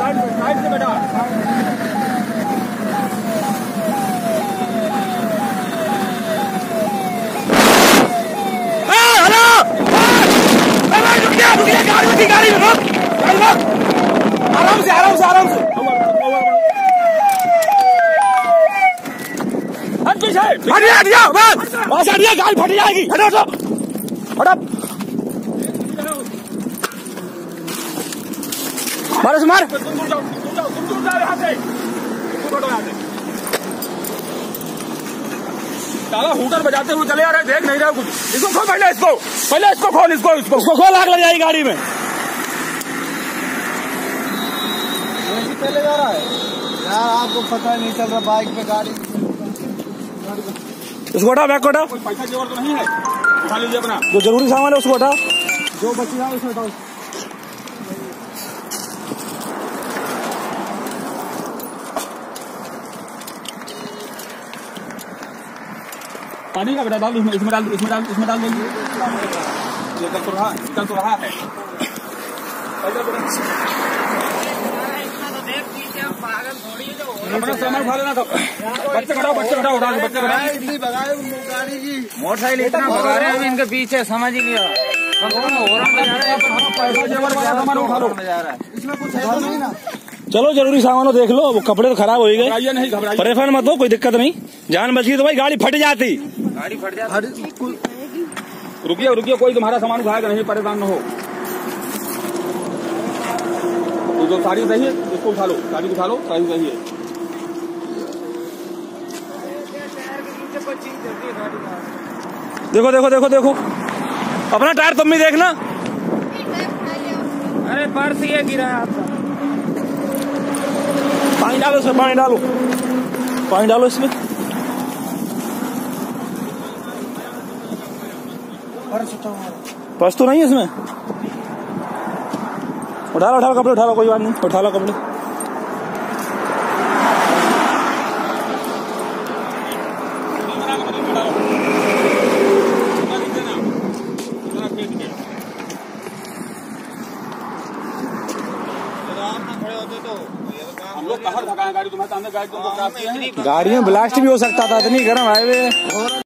Side से बेटा। गाड़ी में गाड़ी में आराम से आराम से आराम से हटिया बस बस हटिया गाड़ी फट जाएगी। हटो हटो मारो से मार ताला हूटर बजाते हुए चले आ रहे देख नहीं रहे कुछ। इसको खोल पहले इसको खोल इसको खोल आग लग जाएगी गाड़ी में। पहले जा रहा है यार आपको पता नहीं चल रहा बाइक पे गाड़ी। उसको हटा बैग को हटा। कोई पैसा जेवर तो नहीं है उठा लीजिए अपना जो जरूरी सामान है उसको हटा। जो बची है उसमें हटाओ। पानी का बेटा डाल इसमें डाल दो। ये निकल तो रहा है अपना सामान उठा लेना। बच्चे घटाओ गाड़ी की मोटरसाइकिल इतना भगा रहे हैं इनके पीछे समझ ही नहीं आ रहा। इसमें कुछ है तो नहीं ना। चलो जरूरी सामान देख लो। वो कपड़े तो खराब हो गए। नहीं घबराइए परेशान मत हो कोई दिक्कत नहीं। जान बची तो भाई गाड़ी फट जाती। रुकिए कोई तुम्हारा सामान उठाएगा नहीं परेशान न हो। जो साड़ी सही है इसको उठा लो गाड़ी उठा लो सही है। देखो अपना टायर तुम भी देखना। अरे पर्स ये गिरा है आपका। पानी डालो इसमें पानी डालो इसमें। पर्स तो नहीं है इसमें। उठा लो कपड़े उठा लो कोई बात नहीं। उठा लो कपड़े। हम लोग कहाँ भगाए गाड़ी तुम्हारे सामने गाड़ी तुमको गाड़ी में ब्लास्ट भी हो सकता था। इतनी गर्म हाईवे।